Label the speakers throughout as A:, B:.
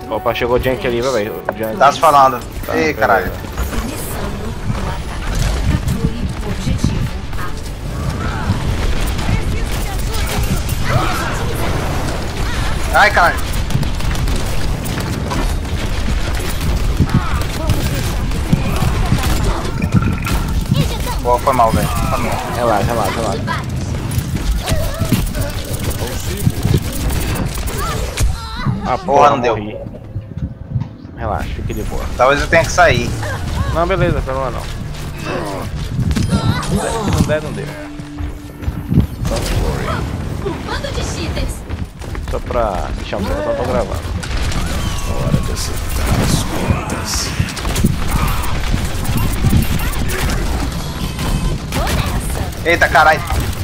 A: Opa, chegou o Jank ali, velho.
B: Tá se falando.
A: Tá,
B: Ei, caralho. Ai, caralho. Pô, foi mal, velho.
A: Relaxa, relaxa, relaxa. Ah,
B: Porra, não deu.
A: Morri. Relaxa, fique de boa.
B: Talvez eu tenha que sair.
A: Não, beleza, pelo não. Não der, não deu.
C: Bando de cheaters.
A: Só pra deixar um tempo, eu tô gravando.
D: Hora de acertar as contas.
C: Tô nessa.
B: Eita, caralho.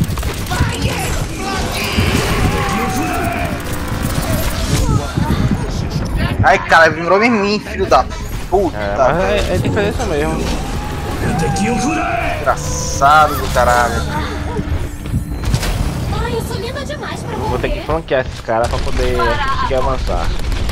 B: Ai, cara, virou em mim, filho da puta.
A: Mas tem que fazer isso mesmo.
B: Desgraçado do caralho.
C: Ai, eu sou linda demais pra
A: Vou ter que flanquear esses caras pra poder conseguir avançar.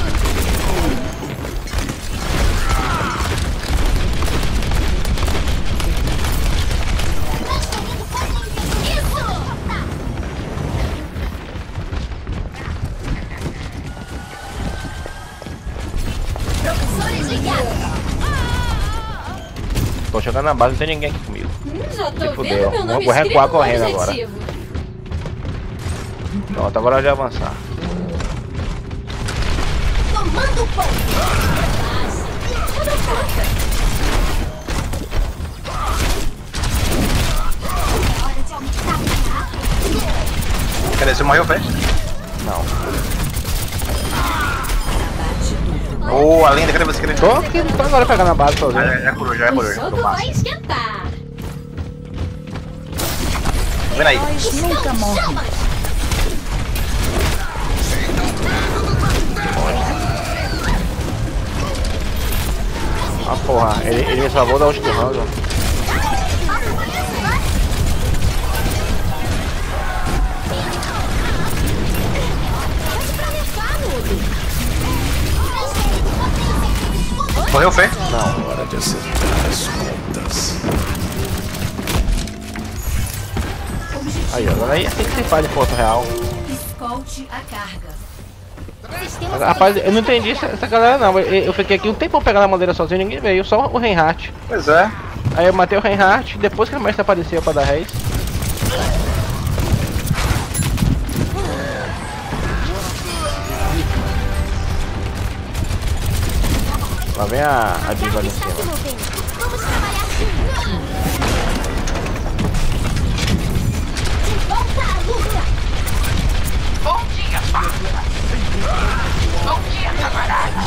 A: Tô chegando na base, não tem ninguém aqui comigo.
C: Já tô
A: fudeu.
C: vendo meu nome
A: Vou recuar
C: escrito no
A: correndo agora.
C: objetivo.
A: Pronto, agora é de avançar.
C: Tomando ponto. Eu dou conta. Hora de aumentar.
B: Cadê? Você morreu, velho?
A: Não.
B: Ô, a lenda, cadê você? Cadê?
A: Tô aqui, tô agora pegando a base sozinho.
B: Já curou, já curou.
C: O jogo vai esquentar.
B: Vem aí.
E: Heróis nunca morrem.
A: Ah, porra, ele me salvou da última round.
B: Morreu, Fê?
A: Não.
D: Hora de acertar as contas.
A: Aí, agora aí é assim que se faz de ponto real.
C: Escolte a carga.
A: Rapaz, eu não entendi essa galera não. Eu fiquei aqui um tempo pegando a bandeira sozinho, ninguém veio, só o Reinhardt.
B: Pois é.
A: Aí eu matei o Reinhardt, depois que o mestre apareceu pra dar reis. Lá vem a diva ali em cima.
C: Vamos trabalhar de volta à luta.
F: Bom dia, farsa. Bom dia, camarada.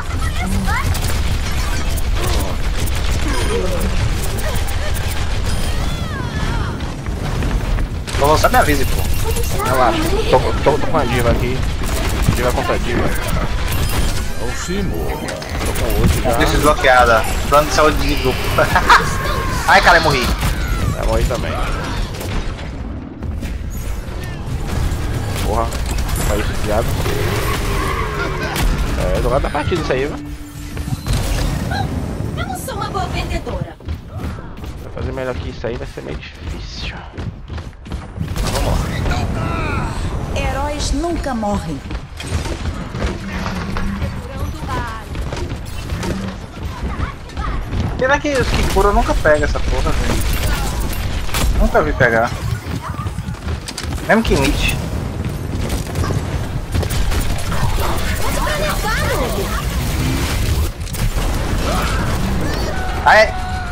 B: Vou lançar minha visa, pô.
A: Relaxa, tô com a diva aqui. Diva contra diva.
D: Alcimo.
A: Tô com outro já.
B: Vou desbloqueada. Plano de saúde de grupo. Ai, cara, eu morri.
A: Vai morrer também. Porra, foi isso, viado. É, jogada da partida isso aí, viu?
C: Eu não sou uma boa vendedora.
A: Vai fazer melhor que isso aí vai ser meio difícil. Mas vamos lá.
E: Heróis nunca morrem.
B: Será que os que curam nunca pega essa porra, velho? Nunca vi pegar. Mesmo que imite. Ai,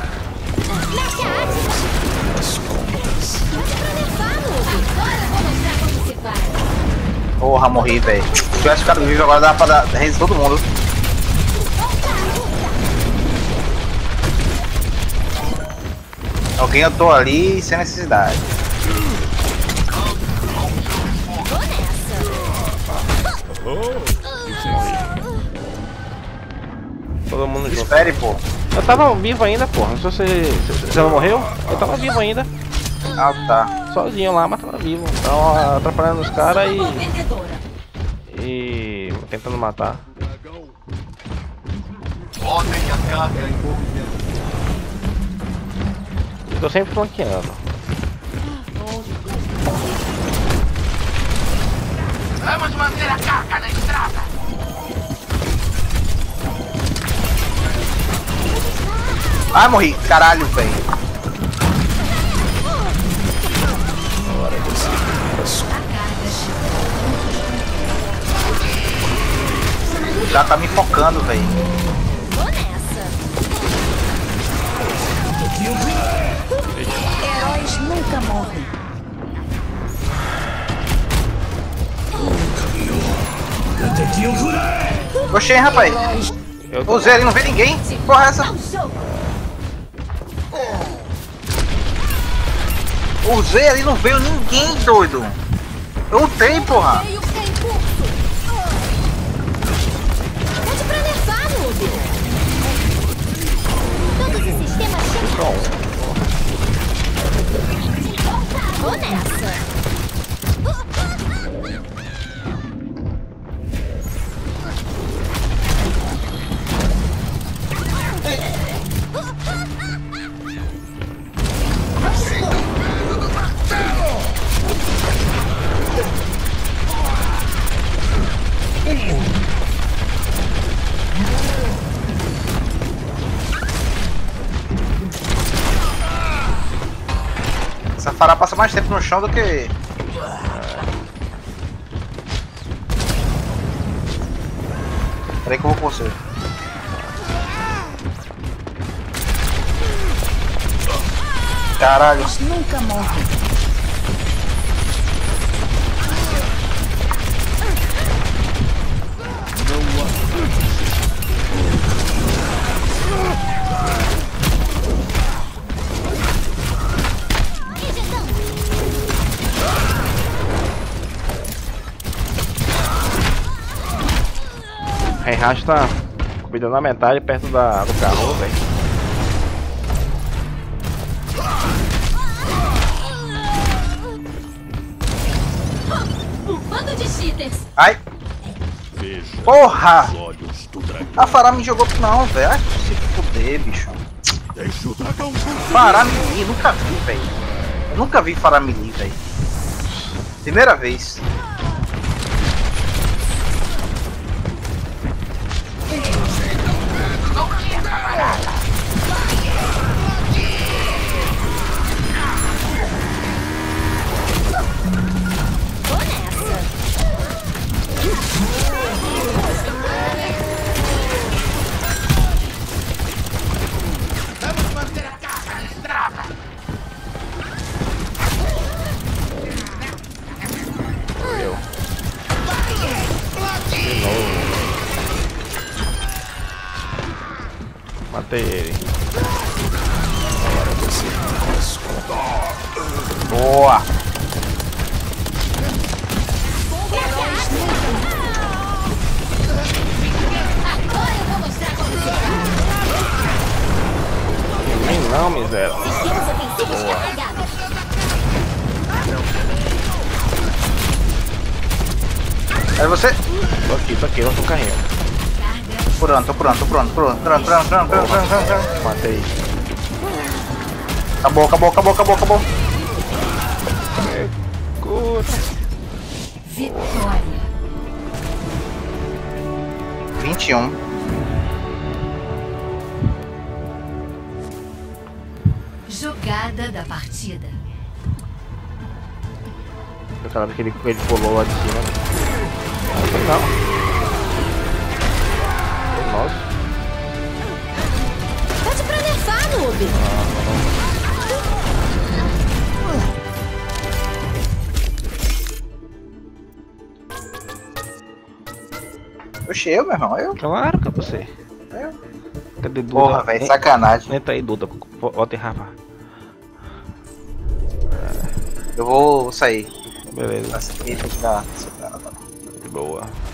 D: As contas.
B: porra, morri, velho. Se tivesse ficado vivo agora dava pra dar reis todo mundo. Alguém eu tô ali sem necessidade.
A: Todo mundo junto.
B: Espere, pô.
A: Eu tava vivo ainda, porra. Não sei se você não morreu. Eu tava vivo ainda.
B: Ah, tá.
A: Sozinho lá, mas tava vivo. Tava atrapalhando os caras
C: Vendedora.
A: e tentando matar.
F: Botem a carga em movimento.
A: Eu tô sempre flanqueando.
F: Vamos manter a carga na estrada.
B: Ai, morri. Caralho, velho.
D: Hora desse casco.
B: Já tá me focando, velho.
C: Vou nessa.
E: Heróis nunca morrem.
B: Oxê, rapaz.
A: Eu
B: O Zé ali não vê ninguém. Porra, essa.
C: Ao jogo.
B: O Zé ali não veio ninguém, doido. Eu lutei, porra.
C: Veio sem curso. Pede pra nerfar, noob. Todos os sistemas chegam. Vou nessa.
B: Essa fará passa mais tempo no chão do que... Peraí que eu vou com você. Caralho.
E: Heróis nunca morrem.
A: Reinhardt tá cuidando da metade perto do carro, velho.
C: Um bando de cheaters.
B: Ai.
D: Veja
B: Porra.
D: os olhos do dragão.
B: A Fará me jogou... Não, velho. Ai, se fuder, bicho.
D: Deixa o dragão consumir.
B: Fará Melee, nunca vi, velho. Eu nunca vi Fará Melee, velho. Primeira vez.
C: Vou nessa.
F: Vamos manter a carga na estrada.
A: Eu. Matei ele.
D: Hora desse casco.
B: Boa.
C: Agora eu vou mostrar como se faz.
A: Nem não, miséria.
C: Sistemas ofensivos carregados.
B: Aí você...
A: Tô aqui, não tô carregando.
B: Tô pronto.
A: Matei.
B: Acabou.
A: Cura.
C: Vitória.
B: 21.
C: Jogada da partida.
A: Aquela vez que ele pulou lá de cima. Não foi não. Foi nosso.
C: Pede pra nerfar, noob.
B: Oxe, eu, meu irmão, eu.
A: Claro que é você. Cadê Duda?
B: Porra, velho, sacanagem.
A: Entra aí, Duda. Volta aí, Rafa.
B: Eu vou sair.
A: Beleza.
B: Nossa, aqui tem que dar.
A: Boa.